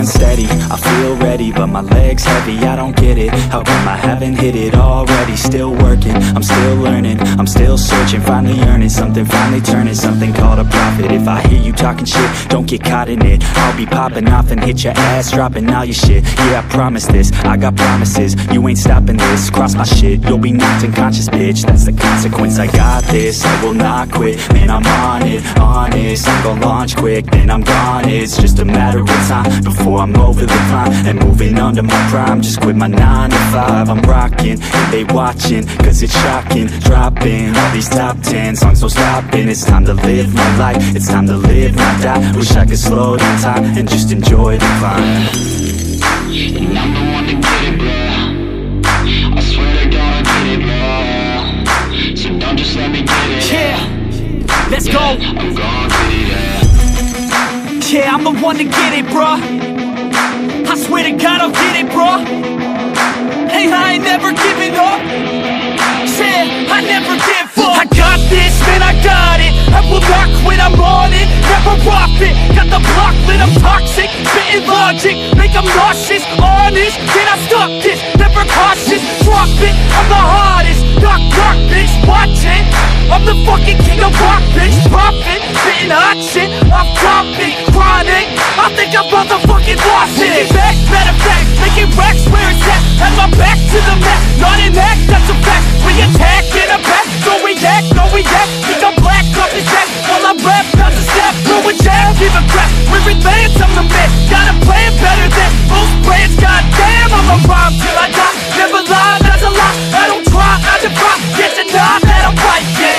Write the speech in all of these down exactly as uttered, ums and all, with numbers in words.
unsteady, I feel ready, but my legs heavy, I don't get it. How come I haven't hit it already? Still working, I'm still learning, I'm still searching, finally earning something, finally turning something called a profit. If I hear you talking shit, don't get caught in it. I'll be popping off and hit your ass, dropping all your shit. Yeah, I promise this, I got promises, you ain't stopping this. Cross my shit, you'll be knocked unconscious, bitch. That's the consequence, I got this, I will not quit. Man, I'm on it, honest, I'm gon' launch quick, then I'm gone. It's just a matter of time before I'm over the climb and moving under my prime. Just quit my nine to five, I'm rocking, and they watching, cause it's shocking. Dropping all these top ten songs, so stopping. It's time to live my life, it's time to live, not die. Wish I could slow down time and just enjoy the climb. And I'm the one to get it, bro. I swear to God, I get it, bro. So don't just let me get it. Yeah, let's yeah, go. I'm gon' get it, yeah. Yeah, I'm the one to get it, bro. I swear to God, I'll get it, bro. Hey, I ain't never giving up. Yeah, I never give up. I got this, man, I got it. I will not quit, I'm on it. Never profit. Got the block lit, I'm toxic. Spitting logic, make them nauseous. Honest, can I stop this? Never cautious, drop it. I'm the hardest. Knock, knock, bitch, watch it. I'm the fucking king of rock, bitch. Drop it, spitting hot shit. I'm topic, chronic. I think I'm motherfucking lost it. Making back, matter of fact, making racks where it's at. Had my back to the mat, not an act, that's a fact. We attack in a back, don't react, no react. Think I'm black, off his jack. While I rap, bounce a step, throw a jab, give a crap. We're advanced, I'm the man. Got a plan better than most brands. Goddamn, I'm a rhyme till I die. Never lie, that's a lie. I don't try, I defy. Get denied that I'm right, yeah.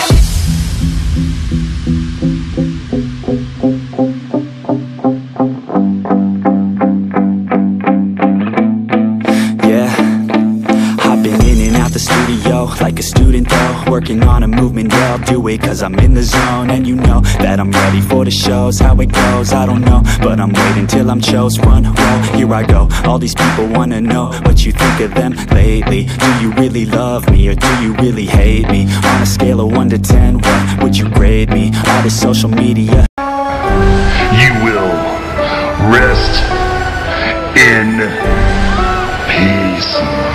Like a student though, working on a movement, yeah, I'll do it cause I'm in the zone. And you know that I'm ready for the shows. How it goes, I don't know, but I'm waiting till I'm chose. Front row, here I go. All these people wanna know what you think of them lately. Do you really love me or do you really hate me? On a scale of one to ten, what would you grade me? All this social media. You will rest in peace.